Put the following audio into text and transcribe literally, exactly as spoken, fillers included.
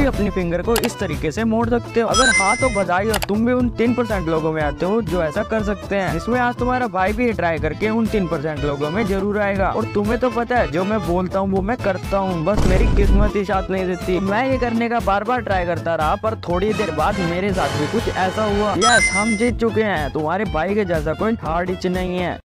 अपनी फिंगर को इस तरीके से मोड़ सकते हो। अगर हाँ तो बधाई हो, तुम भी उन तीन परसेंट लोगों में आते हो जो ऐसा कर सकते हैं। इसमें आज तुम्हारा भाई भी ट्राई करके उन तीन परसेंट लोगों में जरूर आएगा। और तुम्हें तो पता है जो मैं बोलता हूँ वो मैं करता हूँ, बस मेरी किस्मत ही साथ नहीं देती। मैं ये करने का बार बार ट्राई करता रहा, पर थोड़ी देर बाद मेरे साथ भी कुछ ऐसा हुआ। यस, हम जीत चुके हैं। तुम्हारे भाई के जैसा कोई हार्ड इच नहीं है।